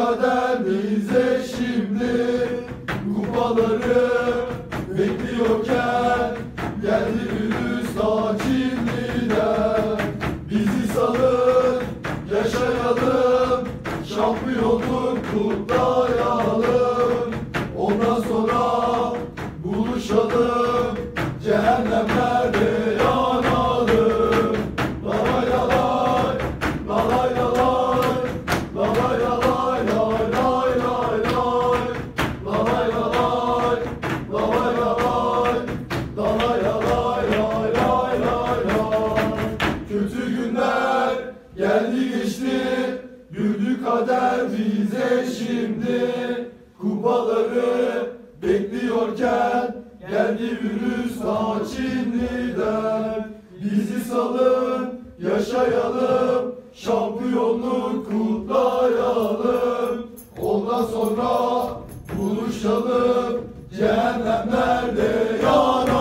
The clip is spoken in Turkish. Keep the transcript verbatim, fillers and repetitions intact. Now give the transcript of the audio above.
kader bize şimdi kupaları bekliyorken geldi virüs ta Çinli'den. Bizi salın yaşayalım, şampiyonluk kutlayalım. Ondan sonra buluşalım, cehennemlerde yanalım. Lalay lalay, lalay lalay, lalay lalay, lay lay lay lay. Lalay lalay, lalay lalay, lalay lalay, lay lay lay lay. Kötü günler geldi geçti, güldü kader bize şimdi. Kupaları bekliyorken geldi virüs ta Çinli'den. Bizi salın yaşayalım, şampiyonluk kutlayalım. Ondan sonra buluşalım, cehennemlerde yanalım.